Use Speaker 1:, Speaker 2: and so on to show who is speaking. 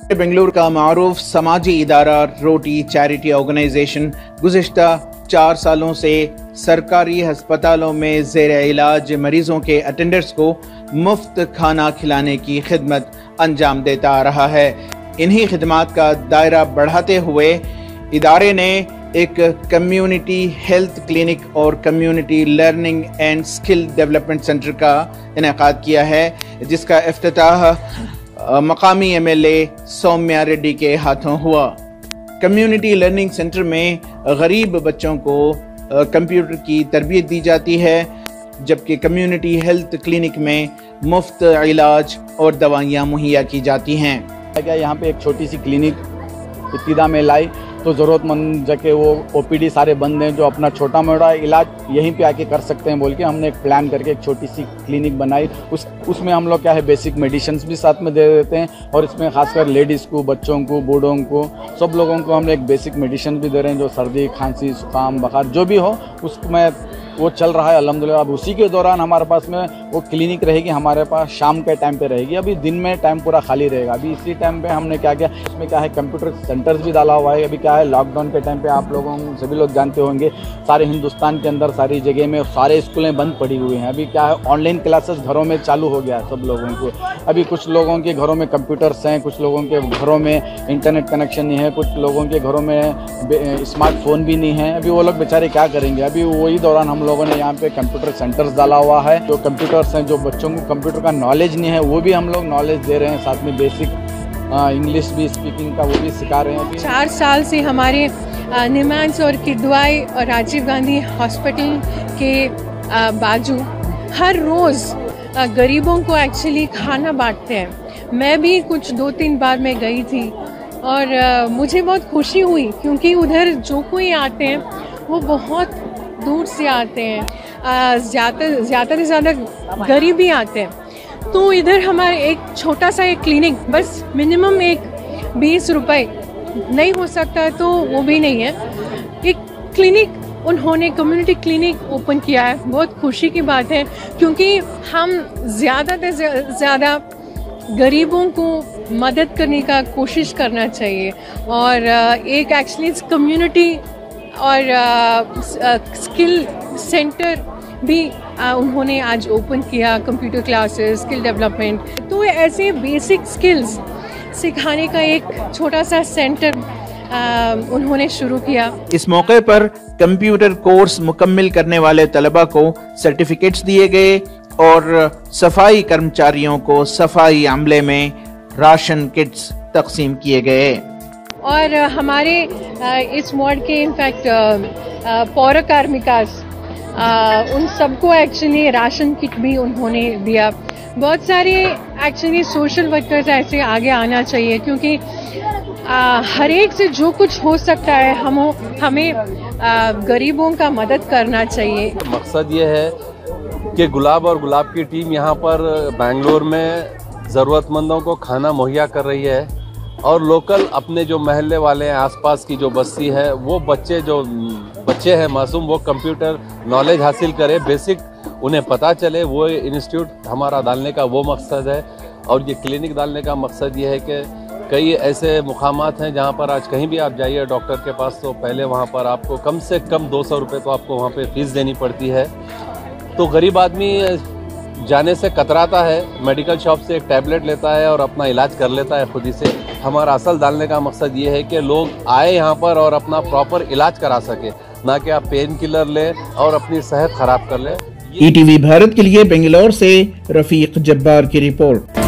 Speaker 1: बेंगलुरु का मारूफ समाजी इदारा रोटी चैरिटी ऑर्गेनाइजेशन गुज़िश्ता 4 सालों से सरकारी अस्पतालों में ज़ेर इलाज मरीजों के अटेंडर्स को मुफ्त खाना खिलाने की खिदमत अंजाम देता आ रहा है। इन्हीं खिदमात का दायरा बढ़ाते हुए इदारे ने एक कम्युनिटी हेल्थ क्लिनिक और community learning and skill development centre का इनेकाद किया है, जिसका इफ्तिताह मकामी MLA सौम्या रेड्डी के हाथों हुआ। कम्युनिटी लर्निंग सेंटर में गरीब बच्चों को कंप्यूटर की तरबियत दी जाती है, जबकि कम्युनिटी हेल्थ क्लिनिक में मुफ्त इलाज और दवाइयाँ मुहैया की जाती हैं।
Speaker 2: क्या यहाँ पे एक छोटी सी क्लिनिक इब्तिदा में लाई तो ज़रूरतमंद जगह वो OPD सारे बंद हैं, जो अपना छोटा मोटा इलाज यहीं पे आके कर सकते हैं बोल के हमने एक प्लान करके एक छोटी सी क्लिनिक बनाई। उसमें हम लोग क्या है बेसिक मेडिसिन्स भी साथ में दे देते हैं और इसमें खासकर लेडीज़ को, बच्चों को, बूढ़ों को, सब लोगों को हम एक बेसिक मेडिसिन भी दे रहे हैं, जो सर्दी खांसी जुकाम बुखार जो भी हो उसमें वो चल रहा है अल्हम्दुलिल्लाह। अब उसी के दौरान हमारे पास में वो क्लिनिक रहेगी, हमारे पास शाम के टाइम पे रहेगी। अभी दिन में टाइम पूरा खाली रहेगा। अभी इसी टाइम पे हमने क्या किया, इसमें क्या है कंप्यूटर सेंटर्स भी डाला हुआ है। अभी क्या है लॉकडाउन के टाइम पे आप लोगों सभी लोग जानते होंगे सारे हिंदुस्तान के अंदर सारी जगह में सारे स्कूलें बंद पड़ी हुई हैं। अभी क्या है ऑनलाइन क्लासेस घरों में चालू हो गया है सब लोगों को। अभी कुछ लोगों के घरों में कंप्यूटर्स हैं, कुछ लोगों के घरों में इंटरनेट कनेक्शन नहीं है, कुछ लोगों के घरों में स्मार्टफोन भी नहीं है। अभी वो लोग बेचारे क्या करेंगे। अभी वही दौरान हम लोगों ने यहाँ पे कंप्यूटर सेंटर्स डाला हुआ है। जो कंप्यूटर्स हैं, जो बच्चों को कंप्यूटर का नॉलेज नहीं है वो भी हम लोग नॉलेज दे रहे हैं, साथ में बेसिक इंग्लिश भी स्पीकिंग का वो भी सिखा रहे हैं।
Speaker 3: 4 साल से हमारे निमांस और किदवाई और राजीव गांधी हॉस्पिटल के बाजू हर रोज़ गरीबों को एक्चुअली खाना बांटते हैं। मैं भी कुछ 2-3 बार मैं गई थी और मुझे बहुत खुशी हुई, क्योंकि उधर जो कोई आते हैं वो बहुत दूर से आते हैं, ज़्यादा से ज़्यादा गरीब भी आते हैं। तो इधर हमारे एक छोटा सा एक क्लिनिक, बस मिनिमम एक 20 रुपए नहीं हो सकता तो वो भी नहीं है, एक क्लिनिक उन्होंने कम्युनिटी क्लिनिक ओपन किया है। बहुत खुशी की बात है, क्योंकि हम ज़्यादा से ज़्यादा गरीबों को मदद करने का कोशिश करना चाहिए। और एक एक्चुअली कम्युनिटी और स्किल सेंटर भी उन्होंने आज ओपन किया, कंप्यूटर क्लासेस, स्किल डेवलपमेंट। तो ऐसे बेसिक स्किल्स सिखाने का एक छोटा सा सेंटर उन्होंने शुरू किया।
Speaker 1: इस मौके पर कंप्यूटर कोर्स मुकम्मिल करने वाले तलबा को सर्टिफिकेट्स दिए गए और सफाई कर्मचारियों को सफाई अमले में राशन किट्स तकसीम किए गए।
Speaker 3: और हमारे इस वार्ड के इनफैक्ट पौर कार्मिकास उन सबको एक्चुअली राशन किट भी उन्होंने दिया। बहुत सारे एक्चुअली सोशल वर्कर्स ऐसे आगे आना चाहिए, क्योंकि हर एक से जो कुछ हो सकता है हमें गरीबों का मदद करना चाहिए।
Speaker 4: मकसद ये है कि गुलाब और गुलाब की टीम यहाँ पर बेंगलोर में ज़रूरतमंदों को खाना मुहैया कर रही है, और लोकल अपने जो महल्ले वाले हैं, आसपास की जो बस्ती है, वो बच्चे हैं मासूम, वो कंप्यूटर नॉलेज हासिल करें, बेसिक उन्हें पता चले। वो इंस्टीट्यूट हमारा डालने का वो मकसद है। और ये क्लिनिक डालने का मकसद ये है कि कई ऐसे मुकामात हैं जहाँ पर आज कहीं भी आप जाइए डॉक्टर के पास, तो पहले वहाँ पर आपको कम से कम 200 रुपये तो आपको वहाँ पे फीस देनी पड़ती है। तो गरीब आदमी जाने से कतराता है, मेडिकल शॉप से एक टैबलेट लेता है और अपना इलाज कर लेता है खुद ही से। हमारा असल डालने का मकसद ये है कि लोग आए यहाँ पर और अपना प्रॉपर इलाज करा सके, ना कि आप पेन किलर लें और अपनी सेहत खराब कर लें।
Speaker 1: ETV भारत के लिए बेंगलोर से रफीक जब्बार की रिपोर्ट।